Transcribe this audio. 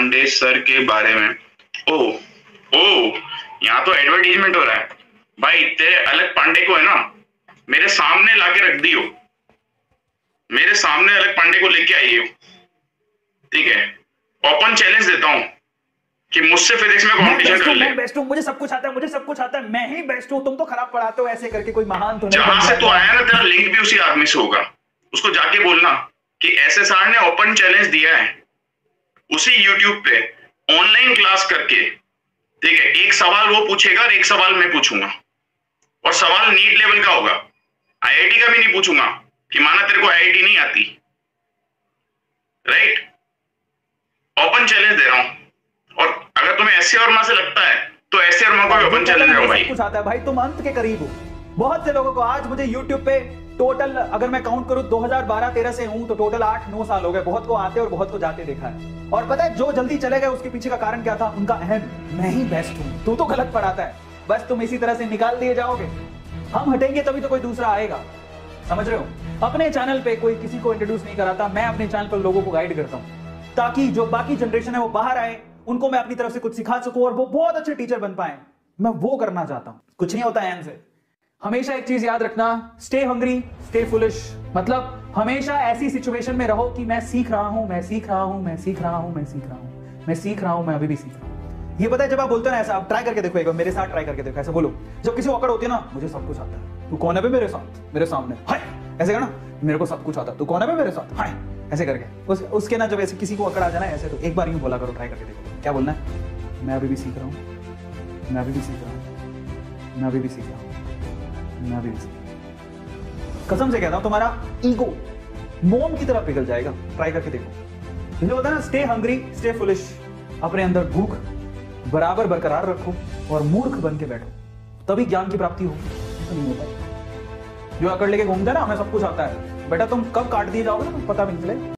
Pandey sir के बारे में। ओ ओ, यहाँ तो एडवर्टीजमेंट हो रहा है भाई। तेरे अलग पांडे को है ना, मेरे सामने लाके रख दियो, मेरे सामने अलग पांडे को लेके आइए, ठीक है। ओपन चैलेंज देता हूं कि मुझसे फिजिक्स में कंपटीशन कर ले। मैं बेस्ट हूं, मुझे सब कुछ आता है, मुझे सब कुछ आता है, मैं ही बेस्ट हूं, तुम तो खराब पढ़ाते हो ऐसे करके। कोई महान तो नहीं। जहां से तू आया ना, तेरा लिंक भी उसी आदमी से होगा, उसको जाके बोलना कि एसएसआर ने ओपन चैलेंज दिया है उसी यूट्यूब पे ऑनलाइन क्लास करके, ठीक है। एक सवाल वो पूछेगा और एक सवाल मैं पूछूंगा, और सवाल नीट लेवल का होगा, आईआईटी का भी नहीं पूछूंगा कि माना तेरे को आईआईटी नहीं आती, राइट। ओपन चैलेंज दे रहा हूं, और अगर तुम्हें ऐसे और मां से लगता है तो ऐसे और मां को भी ओपन चैलेंज दे रहा हूं भाई। कुछ आता है भाई, तुम अंत के करीब हो। बहुत से लोगों को आज मुझे YouTube पे टोटल अगर मैं काउंट करूं 2012-13 से हूं तो टोटल 8-9 साल हो गए। बहुत को आते और बहुत को जाते देखा है। और पता है जो जल्दी चले गए उसके पीछे का कारण क्या था? उनका अहम, मैं ही बेस्ट हूं, तू तो गलत पढ़ाता है, बस तुम इसी तरह से निकाल दिए जाओगे। हम हटेंगे तभी तो कोई दूसरा आएगा, समझ रहे हो। अपने चैनल पे कोई किसी को इंट्रोड्यूस नहीं कराता, मैं अपने चैनल पर लोगों को गाइड करता हूं ताकि जो बाकी जनरेशन है वो बाहर आए, उनको मैं अपनी तरफ से कुछ सिखा सकूं और वो बहुत अच्छे टीचर बन पाए। मैं वो करना चाहता हूं। कुछ नहीं होता है से। हमेशा एक चीज याद रखना, स्टे हंग्री, स्टे फुलिश। मतलब हमेशा ऐसी सिचुएशन में रहो कि मैं सीख रहा हूं, मैं सीख रहा हूं, मैं सीख रहा हूं, मैं सीख रहा हूं, मैं सीख रहा हूं, मैं अभी भी सीख रहा हूं। ये पता है जब आप बोलते हो ना ऐसा, आप ट्राई करके देखो, एक बार मेरे साथ ट्राई करके देखो, ऐसा बोलो। जब किसी को अकड़ होती है ना, मुझे सब कुछ आता है, तू कौन है बे मेरे साथ, मेरे सामने, हाय ऐसे करना, मेरे को सब कुछ आता है, तू कौन है बे मेरे साथ, हाय ऐसे करके। उसके ना जब ऐसे किसी को अकड़ आ जाना ऐसे, तो एक बार यूं बोला करो, ट्राई करके देखो। क्या बोलना है? मैं अभी भी सीख रहा हूं, मैं अभी भी सीख रहा हूं, मैं अभी भी सीख रहा हूं, मैं अभी भी सीख रहा हूं। कसम से कहता हूं, तुम्हारा ईगो मोम की तरह पिघल जाएगा। ट्राई करके देखो। मुझे होता है ना, स्टे हंग्री, स्टे फुलिश। अपने अंदर भूख बराबर बरकरार रखो और मूर्ख बन के बैठो, तभी ज्ञान की प्राप्ति होगी। ऐसा नहीं होता। जो अकड़ लेके घूमता है ना, हमें सब कुछ आता है, बेटा तुम कब काट दिए जाओगे ना, पता भी नहीं चले।